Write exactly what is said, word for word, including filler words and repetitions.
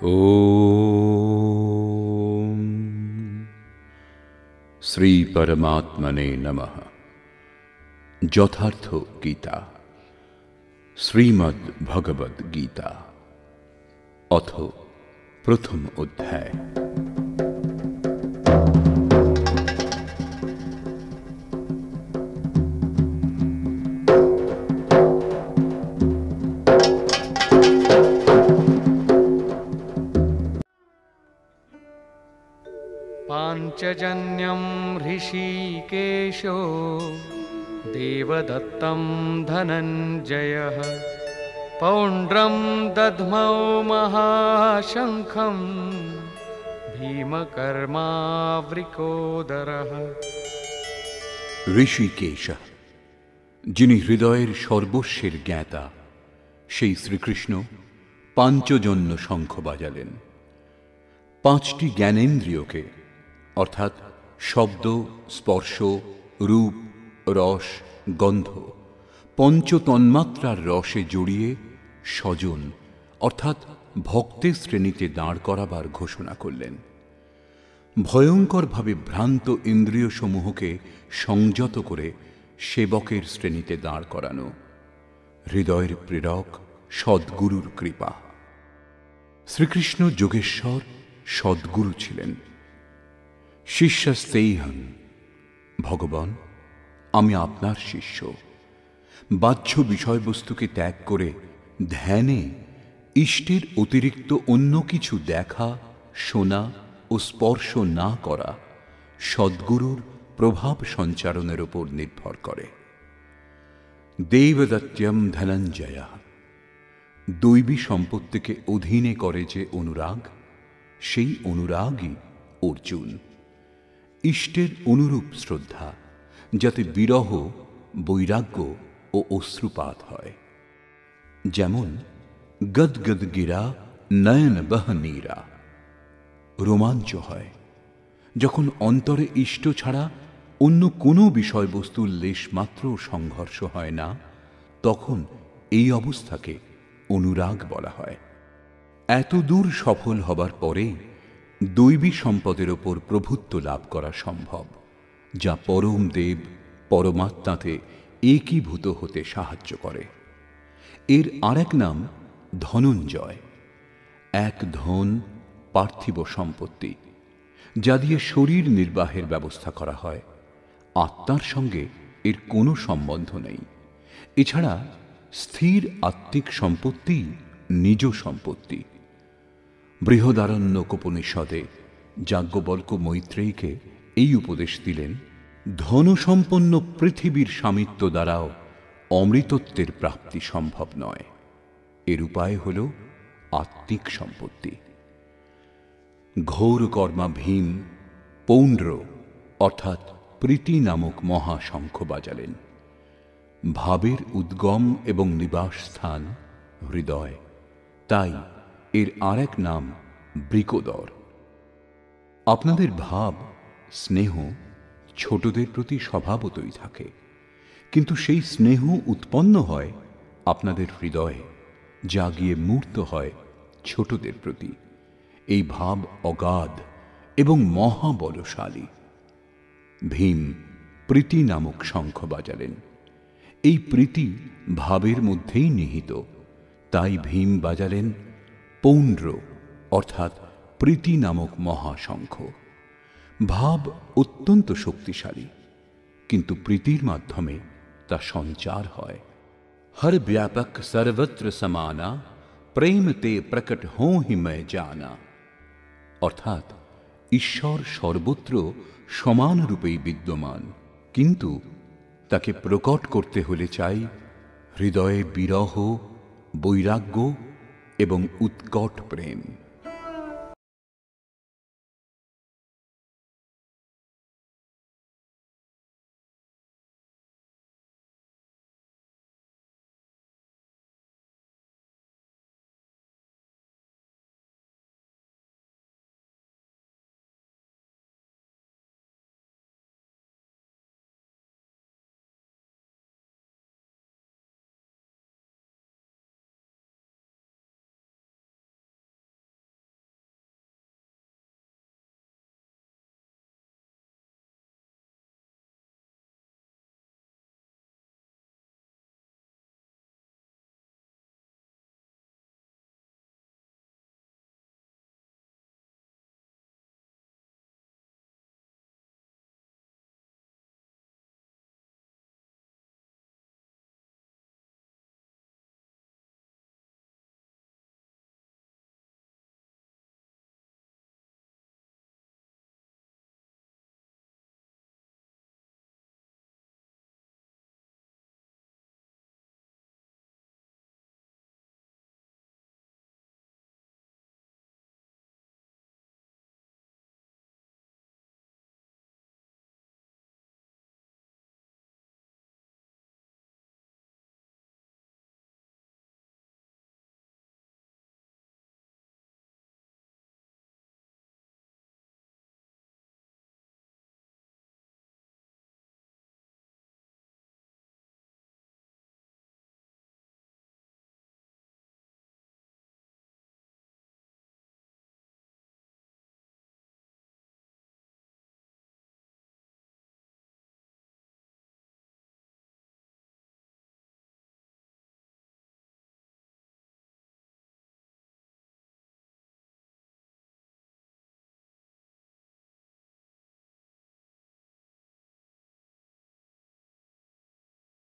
ओम श्री परमात्मने नमः। यथार्थ गीता श्रीमद्भगवद गीता अथ प्रथम अध्याय। पाञ्चजन्यं ऋषिकेशो देवदत्तं धनञ्जयः पौण्ड्रं दध्मौ महाशङ्खं भीमकर्मावृकोदरः। ঋষিকেশ, যিনি হৃদয়ের সর্বস্বের জ্ঞাতা, সেই শ্রীকৃষ্ণ পাঞ্চজন্য শঙ্খ বাজালেন। পাঁচটি জ্ঞানেন্দ্রিয়কে অর্থাৎ শব্দ, স্পর্শ, রূপ, রস, গন্ধ, পঞ্চতন্মাত্রার রসে জড়িয়ে স্বজন অর্থাৎ ভক্তের শ্রেণীতে দাঁড় করাবার ঘোষণা করলেন। ভয়ঙ্করভাবে ভ্রান্ত ইন্দ্রিয়সমূহকে সংযত করে সেবকের শ্রেণীতে দাঁড় করানো হৃদয়ের প্রেরক সদ্গুরুর কৃপা। শ্রীকৃষ্ণ যোগেশ্বর সদ্গুরু ছিলেন। শিষ্যস্তেহং, ভগবান আমি আপনার শিষ্য। বাহ্য বিষয়বস্তুকে ত্যাগ করে ধ্যানে ইষ্টের অতিরিক্ত অন্য কিছু দেখা, শোনা ও স্পর্শ না করা সদ্গুরুর প্রভাব সঞ্চারণের উপর নির্ভর করে। দেবদত্যম ধনঞ্জয়া, দৈবী সম্পত্তিকে অধীনে করে যে অনুরাগ, সেই অনুরাগই অর্জুন। ইষ্টের অনুরূপ শ্রদ্ধা, যাতে বিরহ, বৈরাগ্য ও অশ্রুপাত হয়। যেমন গদগদ গিরা নয়ন বহ নীরা, রোমাঞ্চ হয় যখন অন্তরে ইষ্ট ছাড়া অন্য কোনো বিষয়বস্তুর লেশমাত্র সংঘর্ষ হয় না, তখন এই অবস্থাকে অনুরাগ বলা হয়। এত দূর সফল হবার পরে দৈবী সম্পদের ওপর প্রভুত্ব লাভ করা সম্ভব, যা পরম দেব পরমাত্মাতে একীভূত হতে সাহায্য করে। এর আরেক নাম ধনঞ্জয়। এক ধন পার্থিব সম্পত্তি, যা দিয়ে শরীর নির্বাহের ব্যবস্থা করা হয়। আত্মার সঙ্গে এর কোনো সম্বন্ধ নেই। এছাড়া স্থির আত্মিক সম্পত্তি নিজ সম্পত্তি। বৃহদারণ্যকোপনিষদে যাজ্ঞবল্ক্য মৈত্রেয়ীকে এই উপদেশ দিলেন, ধনসম্পন্ন পৃথিবীর স্বামিত্ব দ্বারাও অমৃতত্বের প্রাপ্তি সম্ভব নয়। এর উপায় হল আত্মিক সম্পত্তি। ঘোর কর্মা ভীম পৌণ্ড্র অর্থাৎ প্রীতি নামক মহাশঙ্খ বাজালেন। ভাবের উদ্গম এবং নিবাস স্থান হৃদয়, তাই এর আরেক নাম বৃকোদর। আপনাদের ভাব, স্নেহ ছোটদের প্রতি স্বভাবতই থাকে, কিন্তু সেই স্নেহ উৎপন্ন হয় আপনাদের হৃদয়ে, যা গিয়ে মূর্ত হয় ছোটদের প্রতি। এই ভাব অগাধ এবং মহাবলশালী। ভীম প্রীতি নামক শঙ্খ বাজালেন। এই প্রীতি ভাবের মধ্যেই নিহিত, তাই ভীম বাজালেন পৌণ্ড্র অর্থাৎ প্রীতি নামক মহাশঙ্খ। ভাব অত্যন্ত শক্তিশালী, কিন্তু প্রীতির মাধ্যমে তা সঞ্চার হয়। হর ব্যাপক সর্বত্র সমানা প্রেম তে প্রকট হোঁ হি মৈ জানা, অর্থাৎ ঈশ্বর সর্বত্র সমানরূপেই বিদ্যমান, কিন্তু তাকে প্রকট করতে হলে চাই হৃদয়ে বিরহ, বৈরাগ্য এবং উৎকট প্রেম।